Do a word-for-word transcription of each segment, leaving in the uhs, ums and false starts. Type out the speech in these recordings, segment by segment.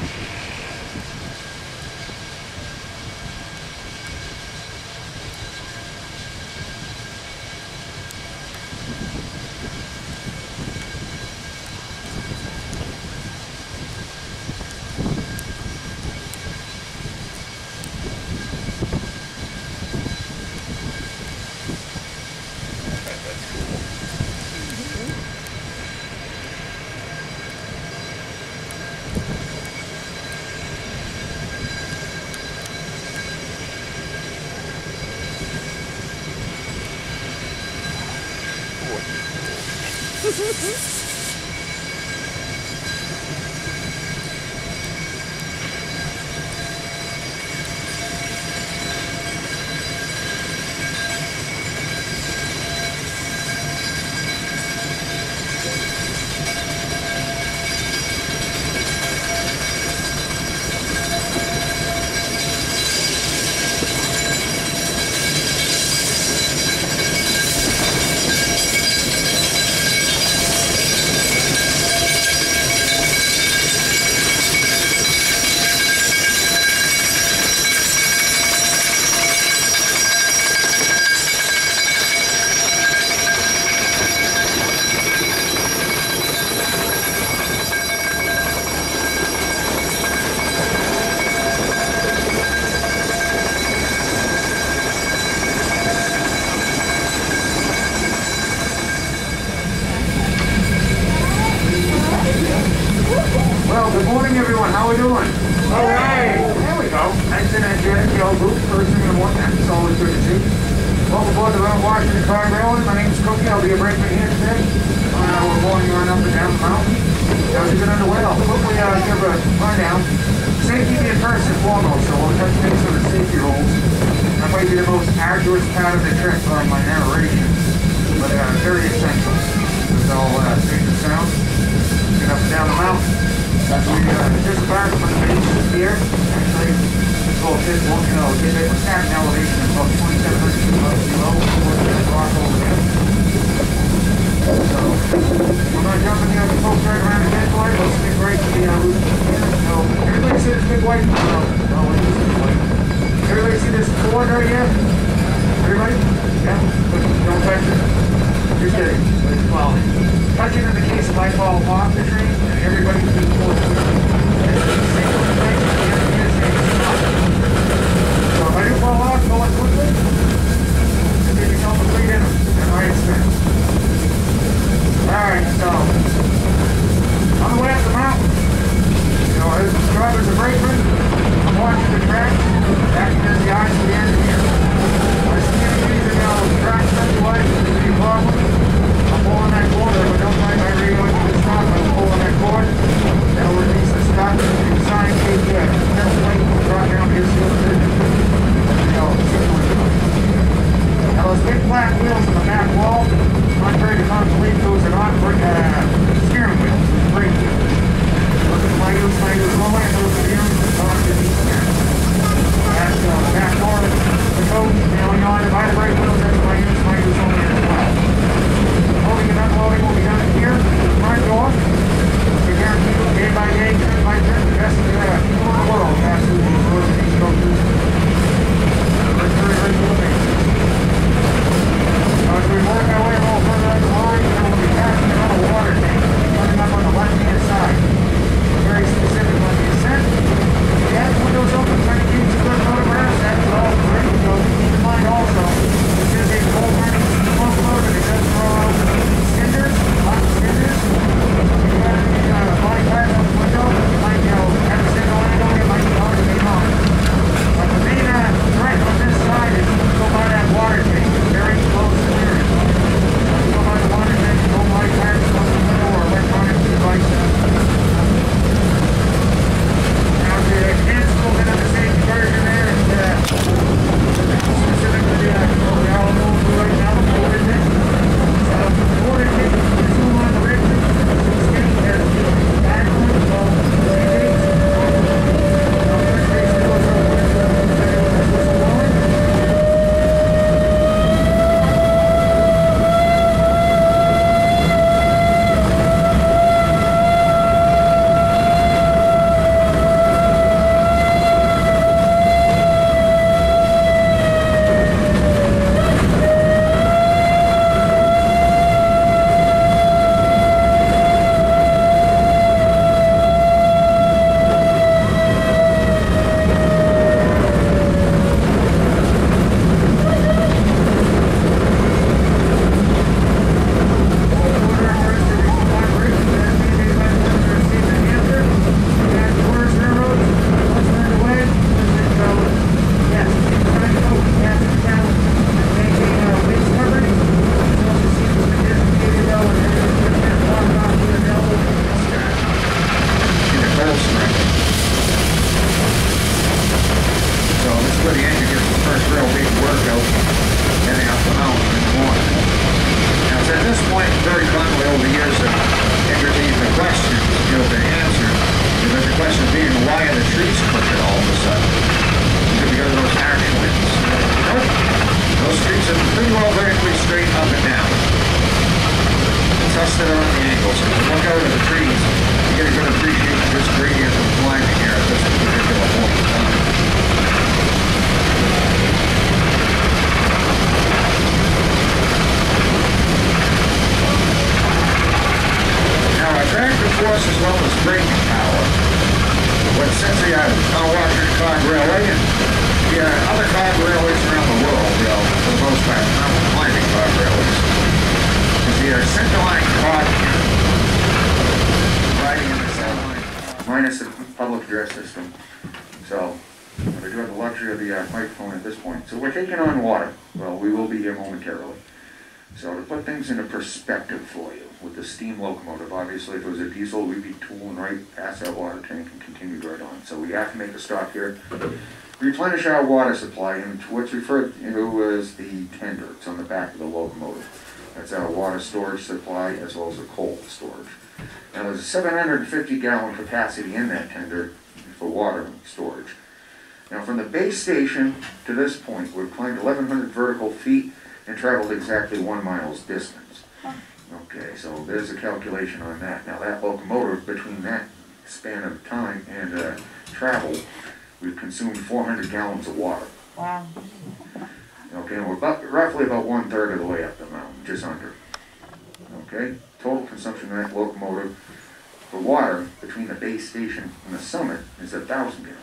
Welcome aboard the Mount Washington Cog Railway. My name is Cookie. I'll be your brakeman here today. Uh, we're going around up and down the mountain. As we get underway, I'll quickly uh, give a rundown. Safety being first and foremost, so we'll touch base on the safety rules. That might be the most arduous part of the trip on my narration, but uh, very essential. It's all uh, safe and sound. Get up and down the mountain. As we uh, disembark from the base here, actually, well, it won't, you know, get it at an elevation of about twenty-seven hundred feet above sea level towards that rock over there. So, we're going to jump in the other folks right around the headboard. Let's stick right to the uh, route here. So, everybody see this big white? No, no, it is big white. Everybody see this board right here? Everybody? Yeah? Don't touch it. You're kidding. It's quality. Touch it in the case if I fall off the train, and everybody can be forced to it. It's the same thing. So if I do fall off, go on quickly, just give yourself a free dinner at my expense. Alright, so, on the way up the mountain, you know, as the job as a brakeman, I'm watching the track, acting as the eyes of the engineer. I see any reason now the track centralized is any problem. I'm pulling that cord, if I don't find my radio into the stop, I'm pulling that cord, that'll release the stop, and the sign case there, that's the light will drop down here, seal the vision. Now those big flat wheels on the back wall, contrary to common belief, those are not uh, steering wheels, they're brake wheels. Look at my use, my use only, and those are the units that are to be steering. That's uh, the back door of the coach, nailing on by the brake wheels, that's my use, my use only as well. Loading and unloading will be done here, the front door. So guarantee you, day by day, turn by turn, the best of the uh, That's the uh, Mount Washington Cog Railway, and the uh, other cog railways around the world, you know, for the most part, mountain climbing cog railways. It's the uh, center line cog riding in the center line, minus the public address system. So, I do have the luxury of the uh, microphone at this point. So we're taking on water. Well, we will be here momentarily. So to put things into perspective for you, with the steam locomotive, obviously if it was a diesel, we'd be tooling right past that water tank and continued right on. So we have to make a stop here, replenish our water supply, and what's referred to as the tender. It's on the back of the locomotive. That's our water storage supply as well as the coal storage. Now there's a seven hundred fifty gallon capacity in that tender for water storage. Now from the base station to this point, we've climbed eleven hundred vertical feet and traveled exactly one mile's distance. Okay, so there's a calculation on that. Now that locomotive, between that span of time and uh, travel, we've consumed four hundred gallons of water. Wow. Okay, and we're about, roughly about one third of the way up the mountain, just under. Okay, total consumption of that locomotive for water between the base station and the summit is a thousand gallons.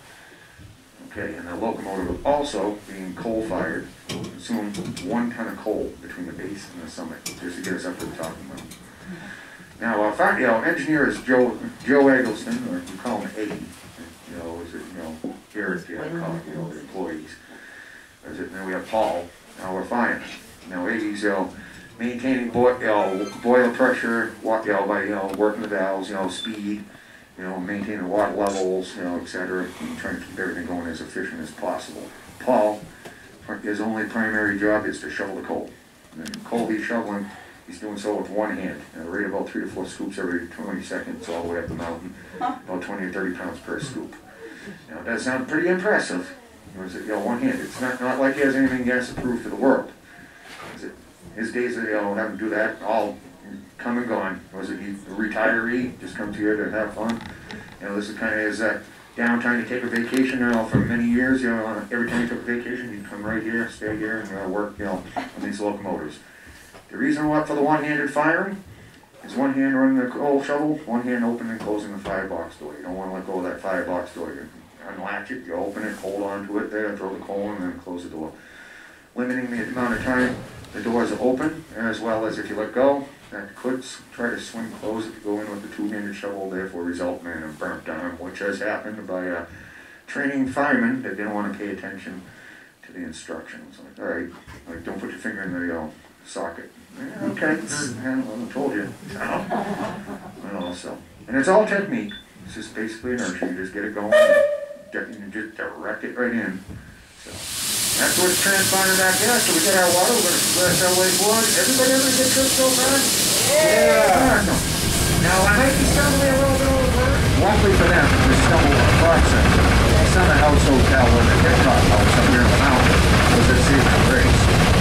Okay, and the locomotive also, being coal-fired, will consume one ton of coal between the base and the summit, just to get us up to the top of the mountain. Now, our uh, you know, engineer is Joe Joe Eggleston, or we call him Eddie. You know, is it you know here at the uh, college, you know, the employees. Is it? And then we have Paul. Now we're fine. Now Eddie's you know maintaining boil, you know, boiler pressure, walk, you know, by you know working the valves, you know, speed. You know, maintaining the water levels, you know, et cetera, and trying to keep everything going as efficient as possible. Paul, his only primary job is to shovel the coal. And the coal he's shoveling, he's doing so with one hand. At a rate of about three to four scoops every twenty seconds all the way up the mountain, about twenty or thirty pounds per scoop. Now, that sounds pretty impressive. Or is it, you know, one hand? It's not, not like he has anything he has to prove to the world. Is it, his days, you know, having to do that all come and gone. Was it he, a retiree, just comes here to have fun? You know, this is kind of his uh, downtime to take a vacation, you know, for many years. You know, every time he took a vacation, he'd come right here, stay here, and uh, work, you know, on these locomotives. The reason what for the one-handed firing is one hand running the coal shovel, one hand opening and closing the firebox door. You don't want to let go of that firebox door. You unlatch it, you open it, hold on to it there, throw the coal in, and then close the door. Limiting the amount of time the doors are open, as well as if you let go, that could try to swing close if you go in with the two-handed shovel, therefore result in a burnt arm, which has happened by a training fireman that didn't want to pay attention to the instructions. Like, all right, like don't put your finger in the you know, socket. Yeah, okay, yeah, well, I told you. Well, so, and it's all technique. It's just basically inertia. You just get it going, and you just direct it right in. So. That's what's transpiring back there. So we get our water, we're going to blast our way forward. Everybody ever get this so far? Yeah! Now, I might be stumbling a little bit over. Luckily for them, we stumbled across it. Summit House Hotel, or the Hitchcock House up here in the mountain, was at Secret Race.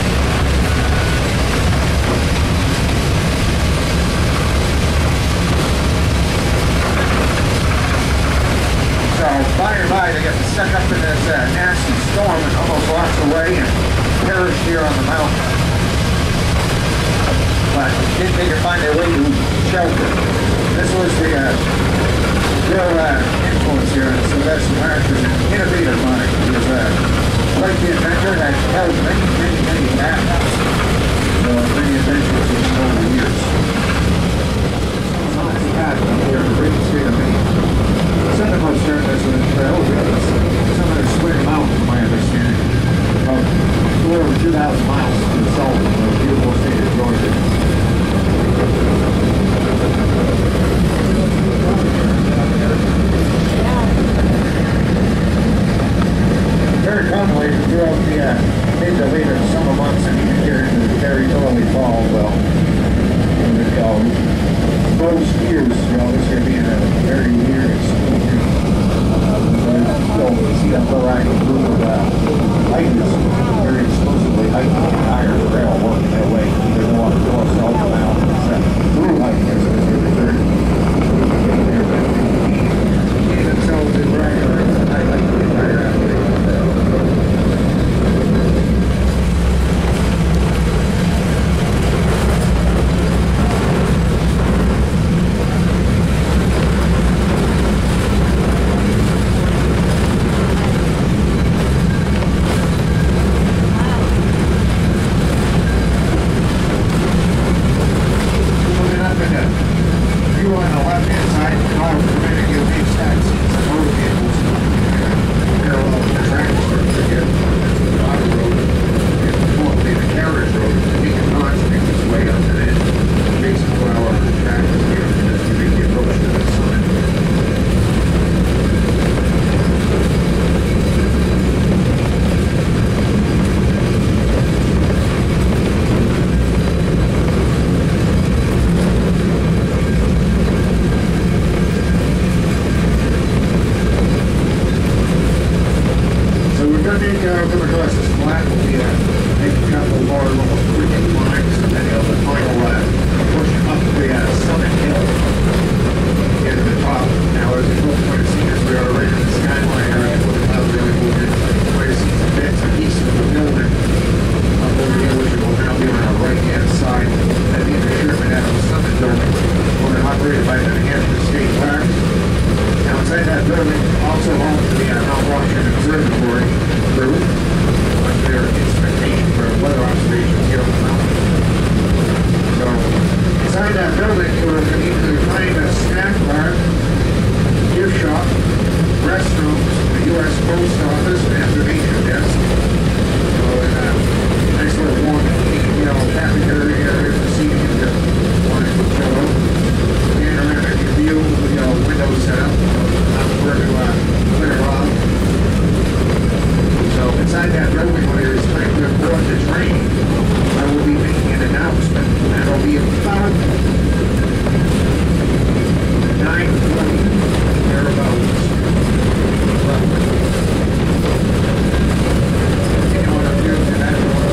So, by and by, they get stuck up in this uh, nasty storm and almost lost away and perished here on the mountain. But did they could find their way to shelter. This was the uh, real uh, influence here, and so that's Mark is an innovative on it. He was uh, quite the inventor, had held many, many, many patents. So many adventures over the years. Some of the patents here in the great state of Maine. Some of us here in this trail, some of the Square Mountain, from my understanding, about over two thousand miles to the south of the beautiful state of Georgia. Very commonly throughout the uh, mid to later summer months and even gonna make uh, come across this flat, we'll be uh, making a couple more little quick lines, and then you know, the final uh, push up the uh, summit hill, get to the top. Now, as you will point to see as we are right in the skyline area, where the clouds really moved in, quite a see some bits and pieces of the building up over here, which will now be on our right-hand side. That'd be the Sherman Adams Summit building, one operated by the Hampshire State Parks. Now, inside that building, also home to the uh, Mount Washington Observatory crew, with their instrumentation for weather observations here on the mountain. So, inside that building, you will immediately find a snack bar, gift shop, restrooms, the U S Post Office, and information desk. So, and, uh, nice little warm, you know, cafeteria area for seating if you want to chill out. Panoramic view with, you know, windows set up. Where to uh, clear off. So inside that building where it is time to board the train, I will be making an announcement. That'll be about nine twenty, thereabouts. You know what I'm doing to that?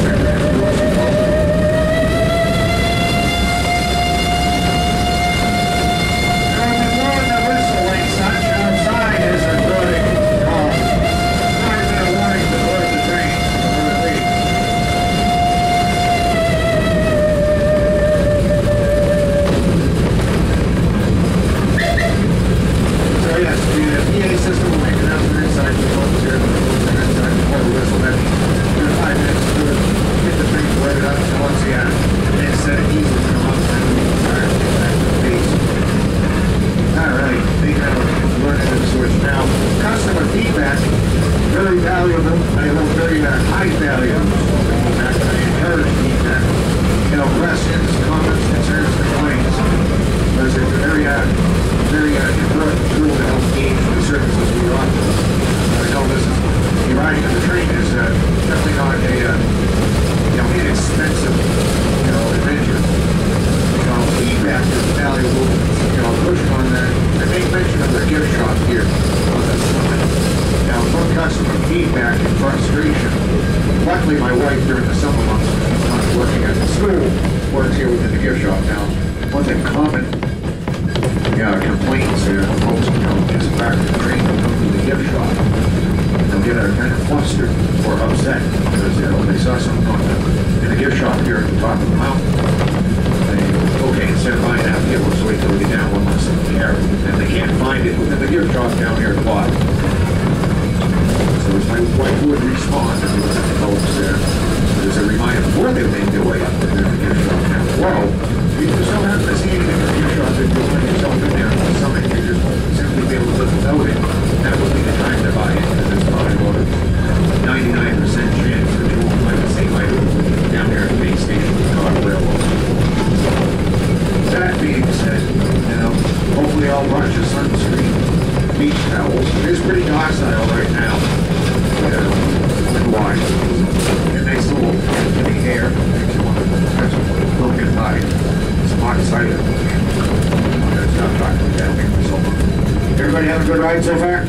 So far?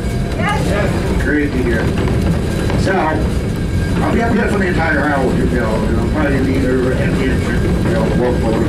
Yes. Great to hear. So, I'll be up here for the entire hour, you know, I'll probably be either at the engine, you know, the workload,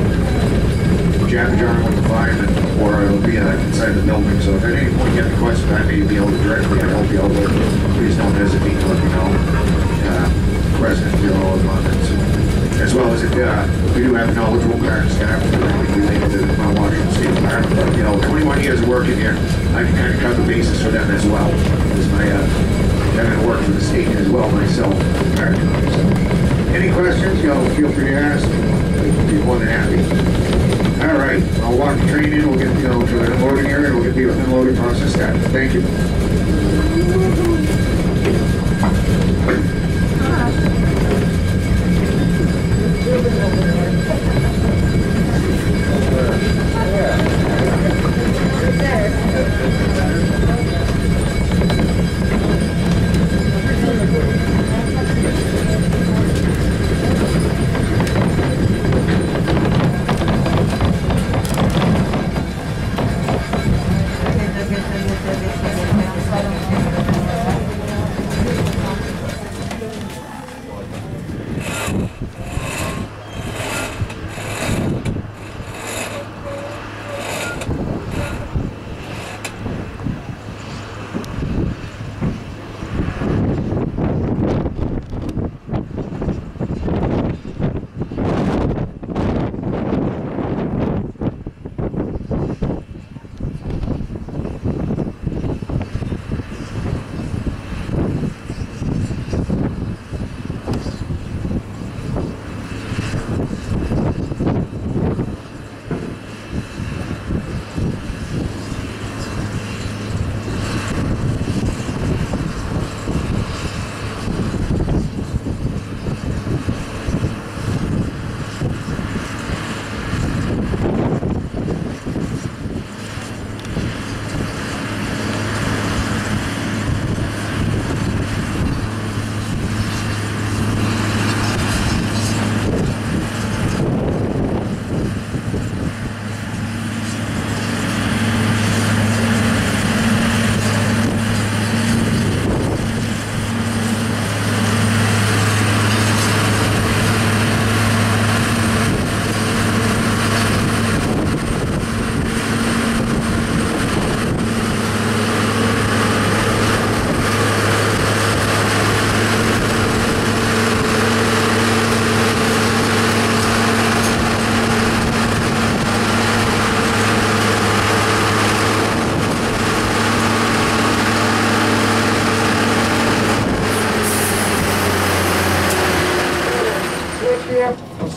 jab jar with the fireman, or it'll be uh, inside the building. So if at any point you have any questions, I may be able to directly help you out with. Please don't hesitate to let me know. Uh, President, you know, as well as if uh, we do have knowledgeable parent staff related to the Mount Washington State Park. You know, twenty-one years of working here, I can kind of cover the basis for them as well. Because my, uh, having worked for the state as well myself. So, any questions, you know, feel free to ask. I'll be more than happy. All right, I'll walk the train in, we'll get, you know, to the unloading area, we'll get the unloading process started. Thank you.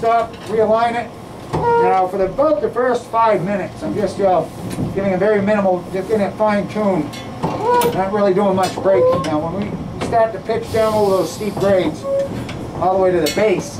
stop, realign it. Now, for the, about the first five minutes, I'm just uh, getting a very minimal, just getting it fine-tuned. Not really doing much braking. Now, when we start to pitch down over those steep grades, all the way to the base,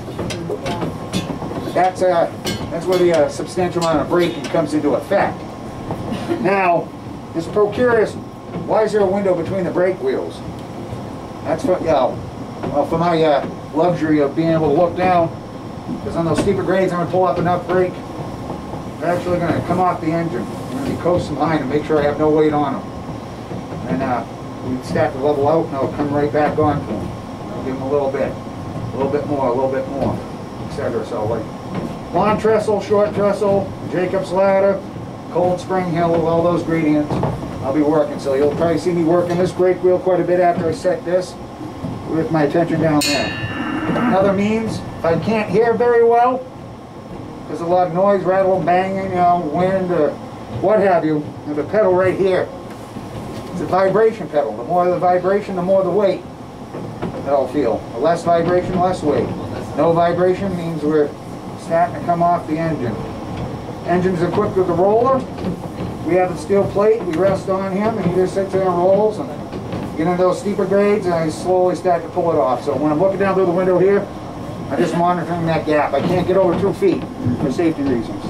that's, uh, that's where the uh, substantial amount of braking comes into effect. Now, just pro curious, why is there a window between the brake wheels? That's for, you know, well, for my uh, luxury of being able to look down, because on those steeper grades, I'm going to pull up enough brake. They're actually going to come off the engine. I'm going to be coasting behind and make sure I have no weight on them. And uh, we start to level out, and I'll come right back on to them. I'll give them a little bit, a little bit more, a little bit more, et cetera. So like long trestle, short trestle, Jacob's ladder, cold spring hill, all those gradients, I'll be working. So you'll probably see me working this brake wheel quite a bit after I set this, with my attention down there. Another means, if I can't hear very well, there's a lot of noise, rattle, banging, you know, wind, or what have you, there's a pedal right here. It's a vibration pedal. The more the vibration, the more the weight that I'll feel. The less vibration, less weight. No vibration means we're starting to come off the engine. Engine's equipped with a roller. We have a steel plate. We rest on him, and he just sits there and rolls. And get into those steeper grades, and I slowly start to pull it off. So when I'm looking down through the window here, I'm just monitoring that gap. I can't get over two feet for safety reasons.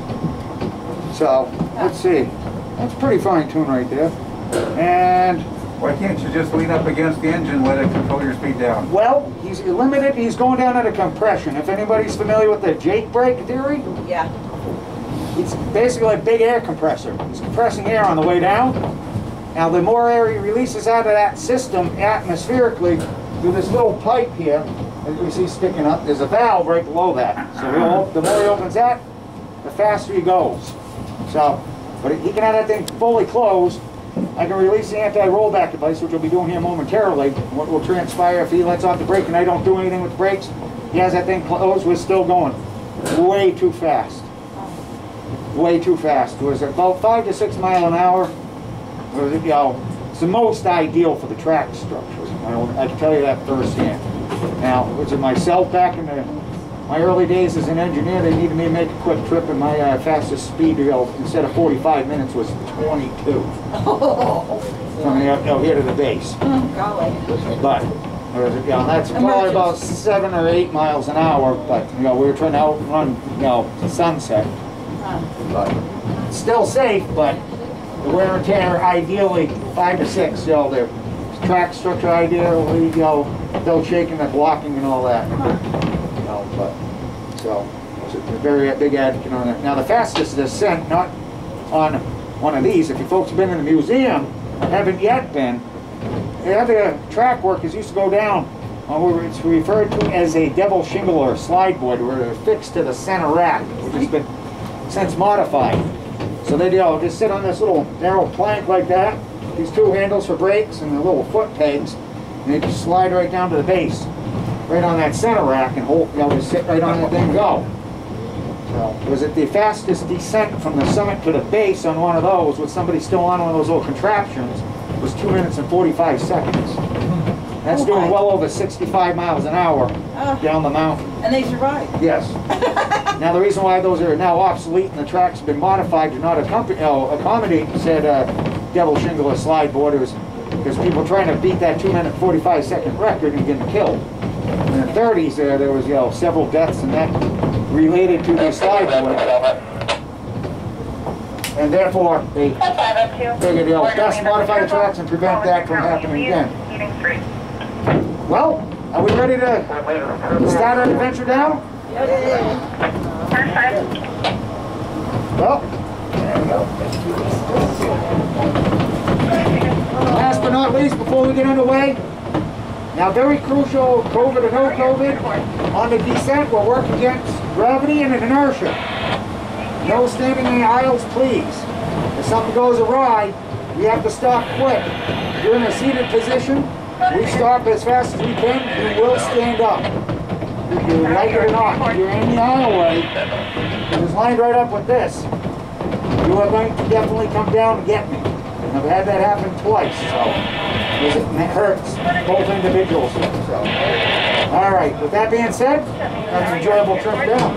So let's see. That's pretty fine-tuned right there. And why can't you just lean up against the engine and let it control your speed down? Well, he's limited. He's going down at a compression. If anybody's familiar with the Jake brake theory, yeah, it's basically like a big air compressor. He's compressing air on the way down. Now, the more air he releases out of that system atmospherically through this little pipe here, as you see sticking up, there's a valve right below that. So he'll, the more he opens that, the faster he goes. So, but he can have that thing fully closed. I can release the anti-rollback device, which we'll be doing here momentarily. What will transpire if he lets off the brake and I don't do anything with the brakes, he has that thing closed, we're still going way too fast. Way too fast. It was about five to six mile an hour. It was, you know, it's the most ideal for the track structure. I, don't, I can tell you that firsthand. Now, was it myself back in the, my early days as an engineer, they needed me to make a quick trip, and my uh, fastest speed, you know, instead of forty-five minutes, was twenty-two. Oh. From the, you know, here to the base. Oh, golly. But, was, you know, that's probably about seven or eight miles an hour, but, you know, we were trying to outrun, you know, sunset. Huh. But still safe, but the wear and tear, ideally, five to six, you know, the track structure ideally, you know, no shaking and blocking and all that. You know, but, so, it's a very big advocate on that. Now, the fastest descent, not on one of these, if you folks have been in the museum, haven't yet been, the other track workers used to go down on what it's referred to as a devil shingle or slide board, where they're fixed to the center rack, which has been since modified. So they, you know, just sit on this little narrow plank like that, these two handles for brakes and the little foot pegs, and they just slide right down to the base, right on that center rack, and hold, you know, just sit right on that thing and go. So, was it the fastest descent from the summit to the base on one of those, with somebody still on one of those little contraptions, was two minutes and forty-five seconds. That's Oh doing my. well over sixty-five miles an hour Oh. down the mountain. And they survived. Yes. Now the reason why those are now obsolete and the track's been modified to not accompany, uh, accommodate said uh, devil shingle or slide boarders, because people trying to beat that two minute forty-five second record and getting killed. In the thirties there, there was, you know, several deaths and that related to the slide board. And therefore, they figured, you know, best modify the tracks and prevent that from happening again. Well, are we ready to start our adventure down? Well, there we go. Last but not least, before we get underway, now very crucial, COVID or no COVID, on the descent we're working against gravity and inertia. No standing in the aisles, please. If something goes awry, we have to stop quick. If you're in a seated position, we stop as fast as we can, you will stand up. If you like it or not, if you're in the aisleway, it is lined right up with this, you are going to definitely come down and get me. And I've had that happen twice, so it hurts both individuals. So. All right, with that being said, have an enjoyable trip down.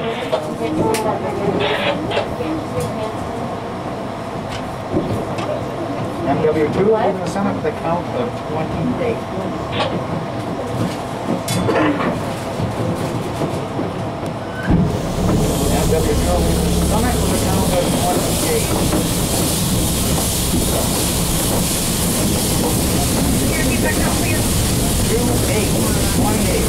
M W two, leaving the summit with a count of twenty-eight. M W two, leaving the summit with a count of twenty-eight. Two, eight, twenty-eight.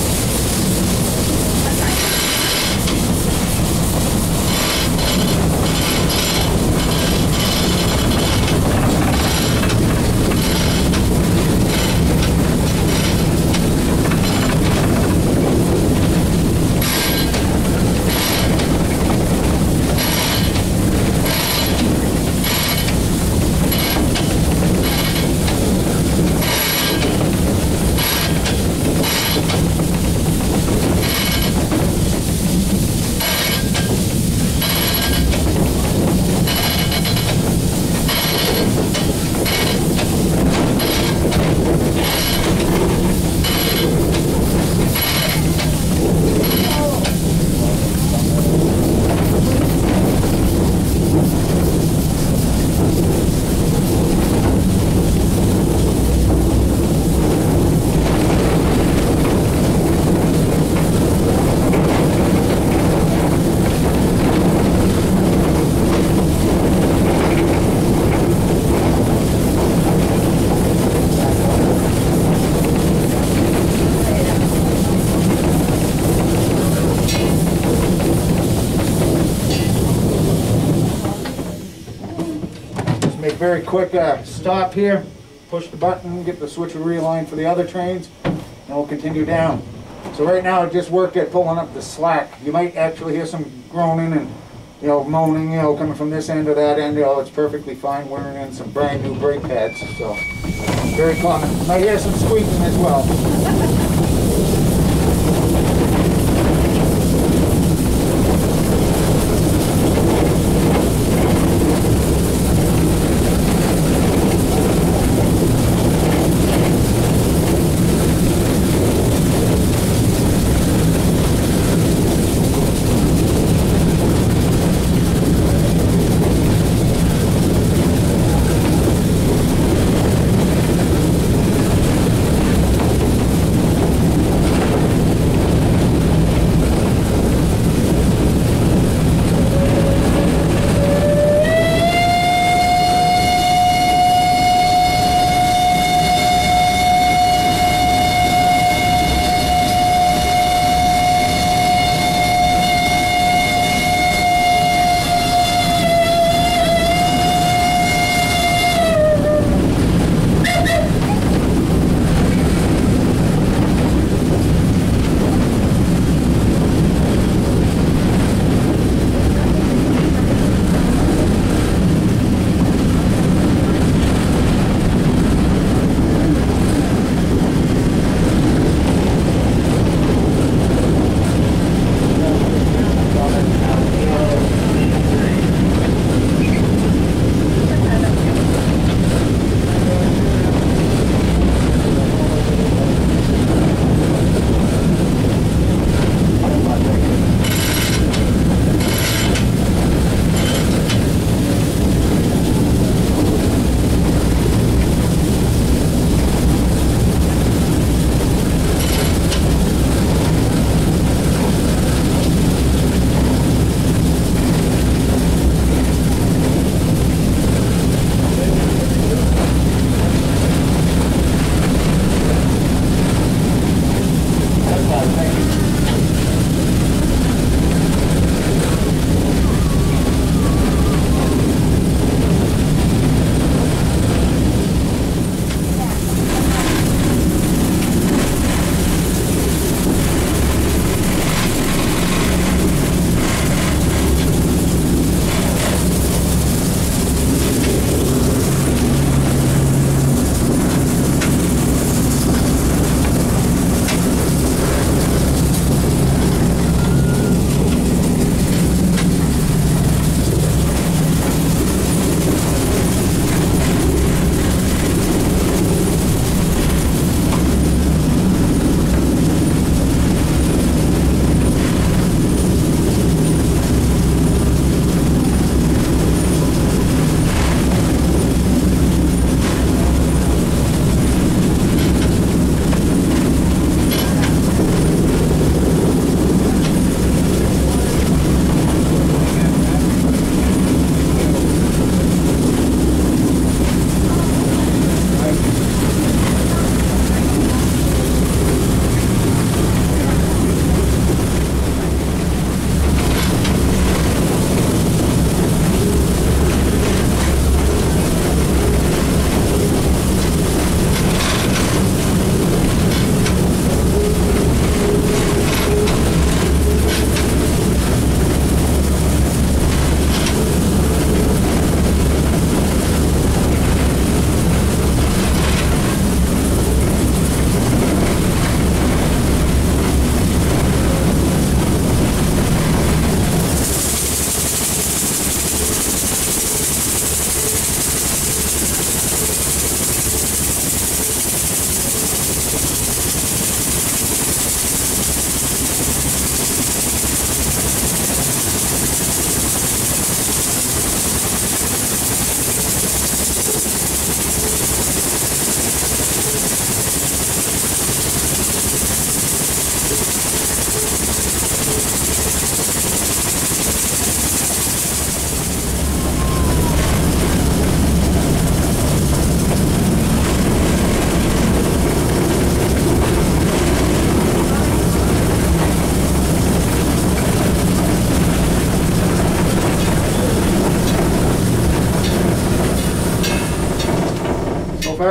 Very quick uh, stop here, push the button, get the switcher realigned for the other trains, and we'll continue down. So right now, just work at pulling up the slack. You might actually hear some groaning and, you know, moaning, you know, coming from this end or that end. You know, it's perfectly fine wearing in some brand new brake pads, so very common. Might hear some squeaking as well.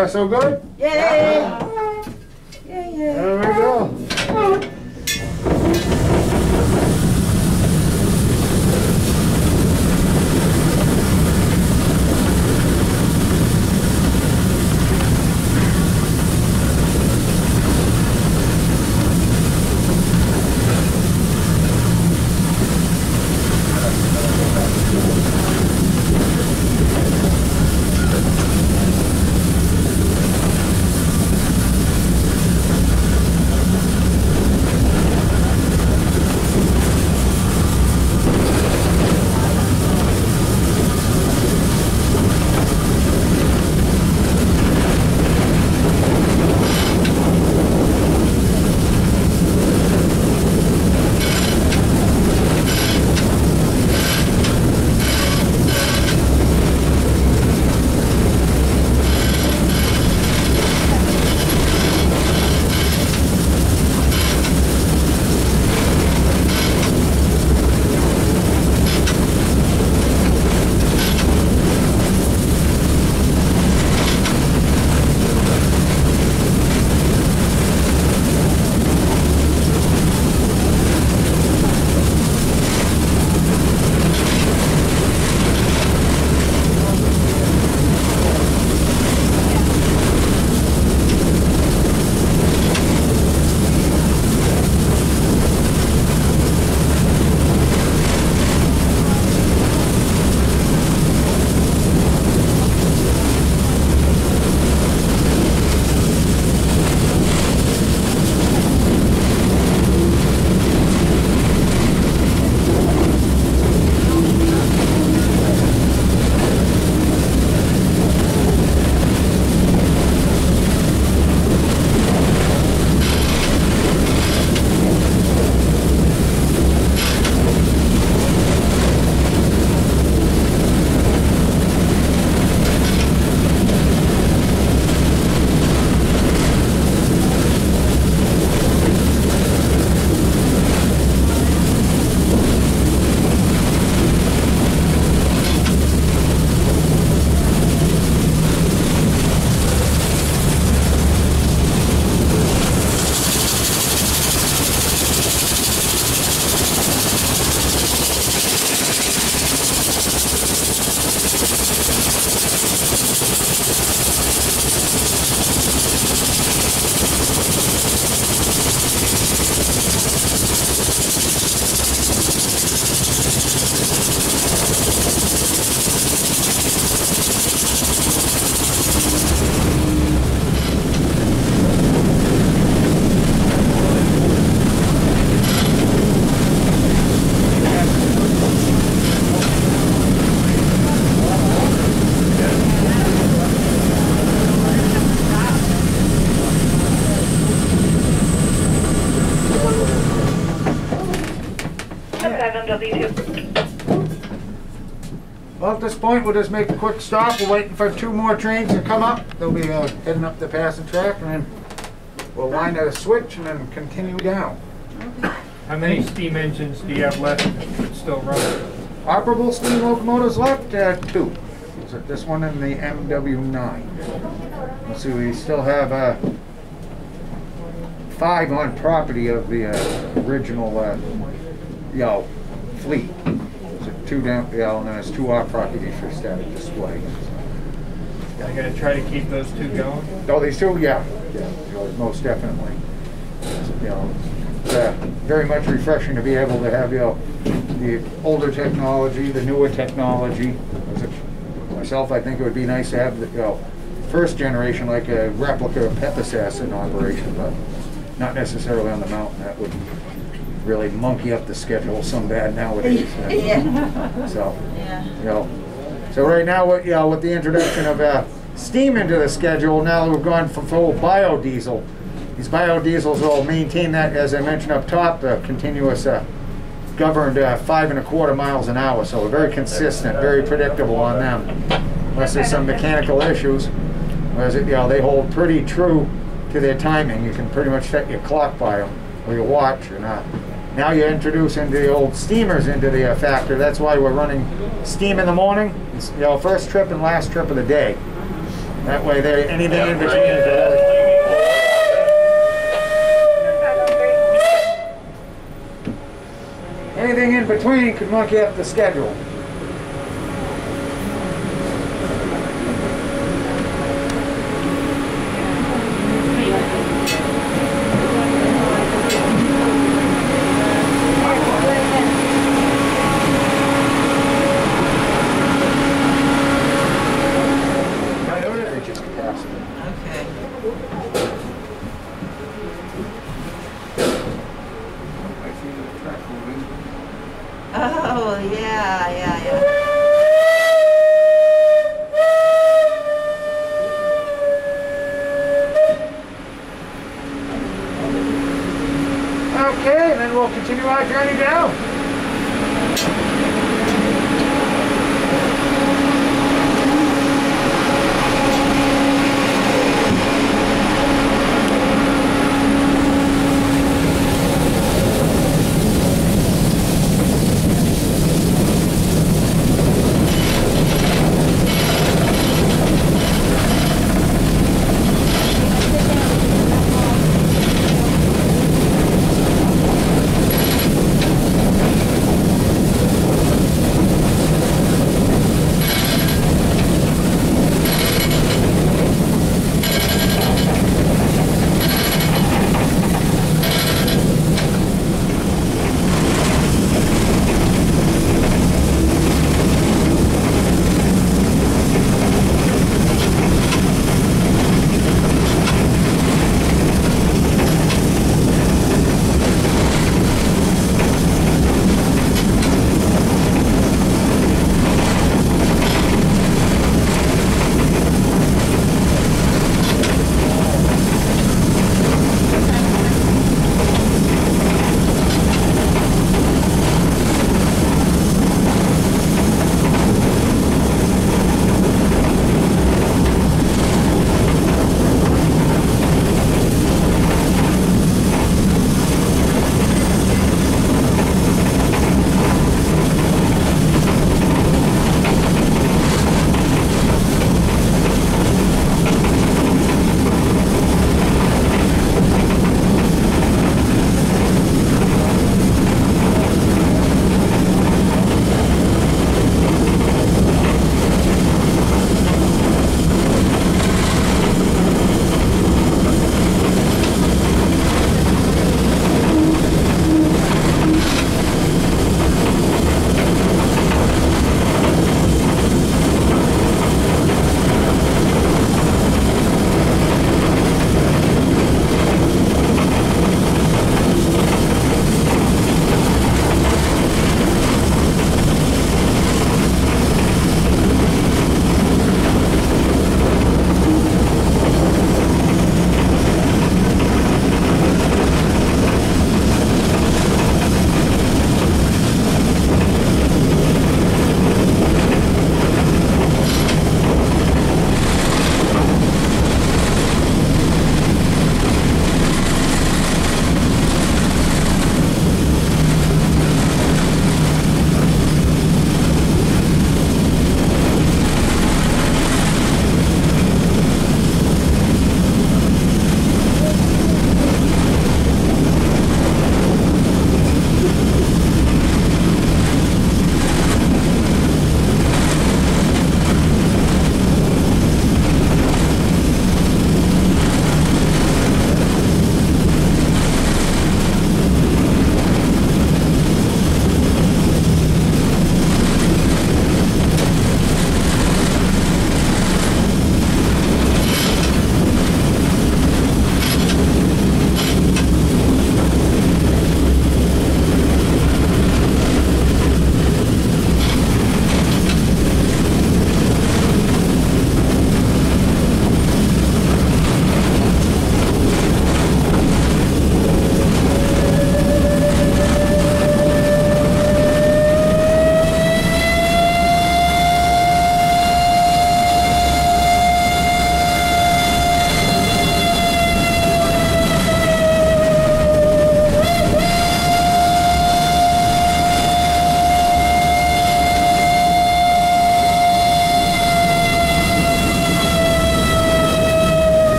far, so good? Yay! Yeah, yeah. There we go. Well, at this point, we'll just make a quick stop. We're waiting for two more trains to come up. They'll be uh, heading up the passing track, and then we'll wind at a switch and then continue down. How many steam engines do you have left still running? Operable steam locomotives left, uh, two. So this one and the M W nine. Let's see, we still have uh, five on property of the uh, original, uh, you know, fleet. So two down, you know, and then there's two off property for static display. I'm going to try to keep those two going. Oh, these two, yeah, yeah, most definitely. You know, it's uh, very much refreshing to be able to have, you know, the older technology, the newer technology. Myself, I think it would be nice to have the, you know, first generation, like a replica of Pepasas in operation, but not necessarily on the mountain. That would really monkey up the schedule some bad nowadays. Yeah. So, yeah. you know, so right now, with, you know, with the introduction of uh, steam into the schedule, now we've gone from full biodiesel. These biodiesels will maintain that, as I mentioned up top, the continuous uh, governed uh, five and a quarter miles an hour. So we're very consistent, very predictable on them, unless there's some mechanical issues. Whereas, you know, they hold pretty true to their timing. You can pretty much set your clock by them, or your watch, or not. Now you introduce into the old steamers into the uh, factor. That's why we're running steam in the morning. It's, you know, first trip and last trip of the day. That way there, anything in between is really... Anything in between could monkey up the schedule. Oh, yeah, yeah, yeah. Okay, and then we'll continue our journey down.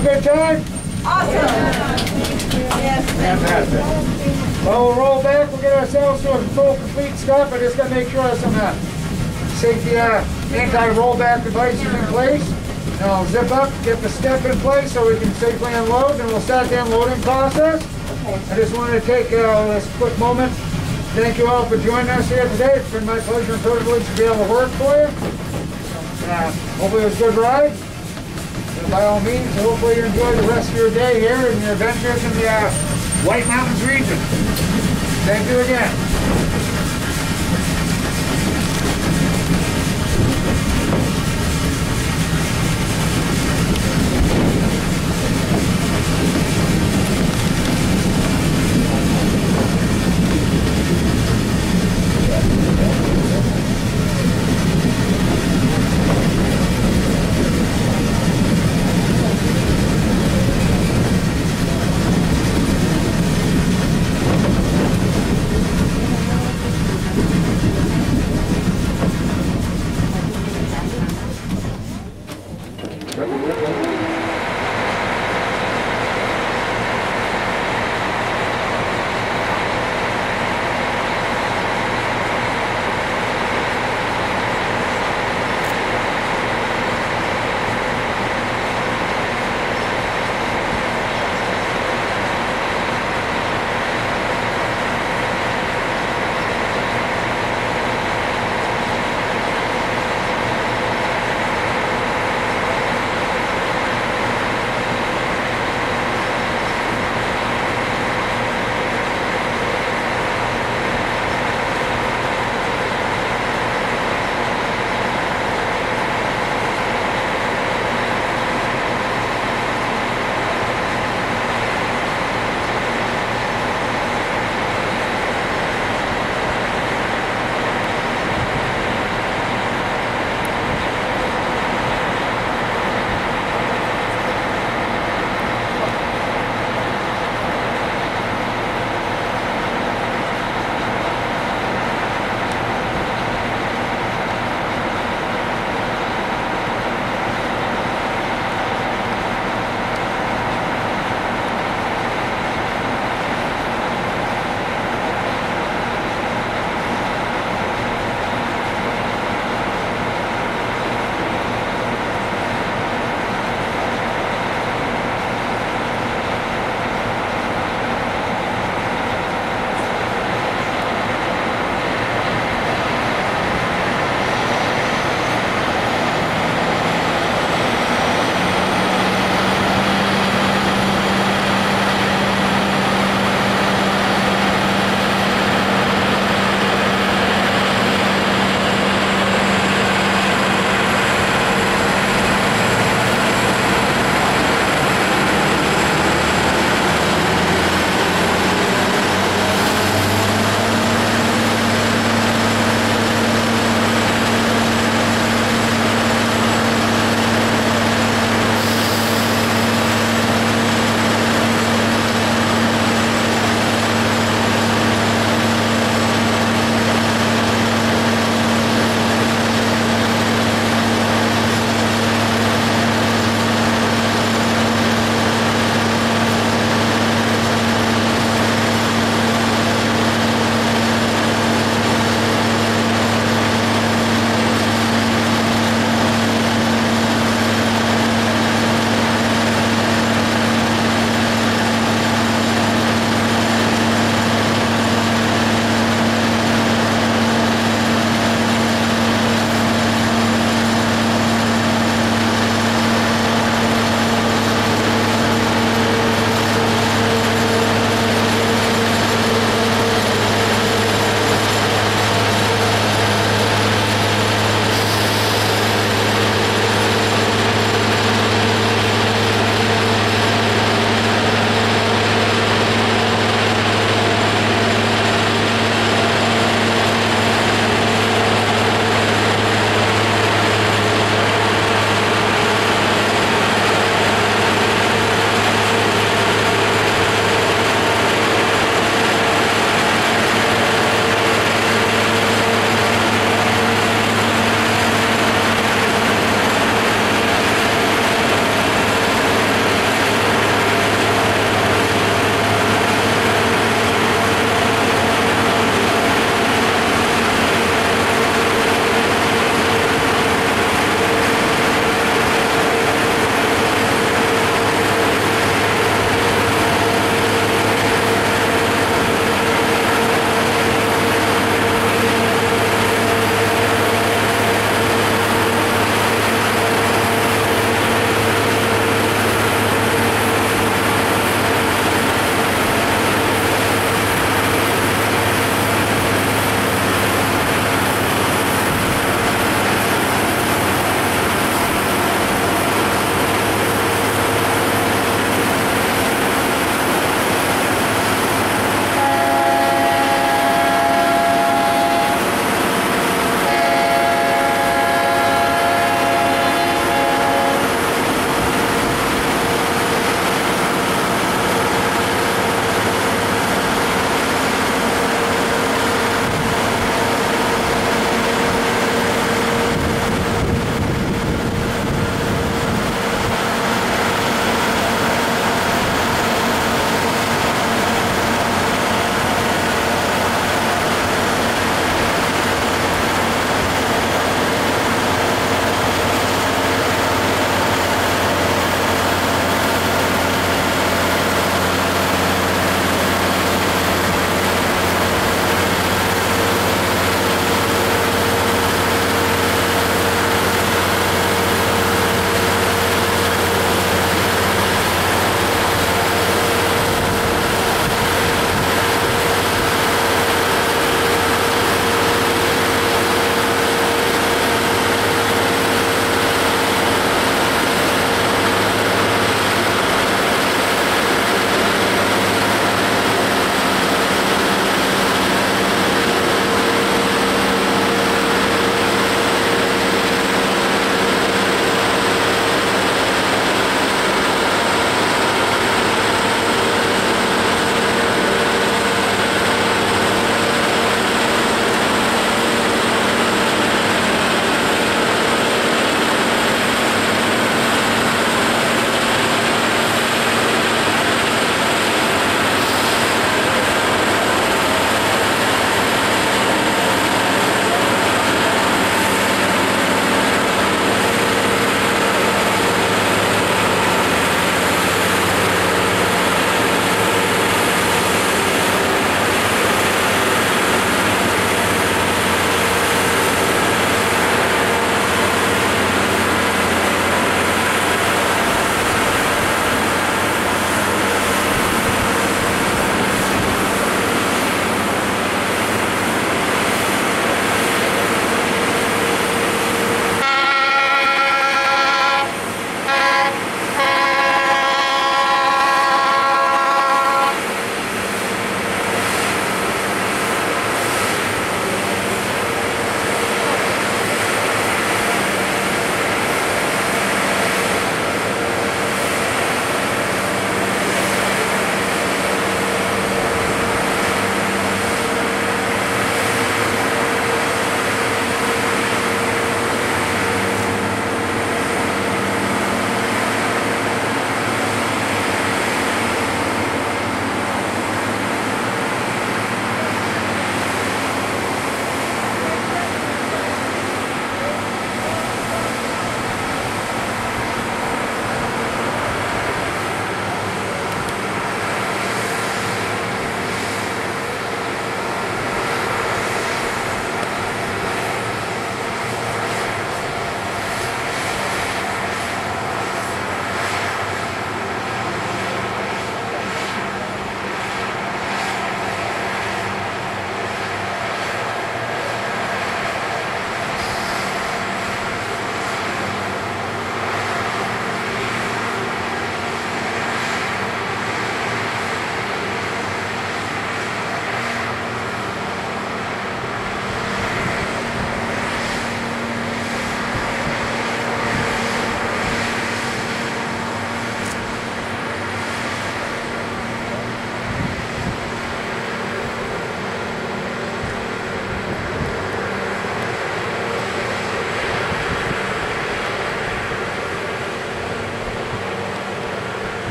a good time? Awesome. Yes, thank you. Fantastic. Well, we'll roll back. We'll get ourselves to a full complete stop. I just got to make sure I have some uh, safety uh, anti-rollback devices in place. And I'll zip up, get the step in place so we can safely unload, and we'll start the unloading process. I just wanted to take uh, this quick moment. Thank you all for joining us here today. It's been my pleasure and privilege to be able to work for you. Uh, hopefully it was a good ride. And by all means, hopefully you enjoy the rest of your day here and your adventures in the uh, White Mountains region. Thank you again.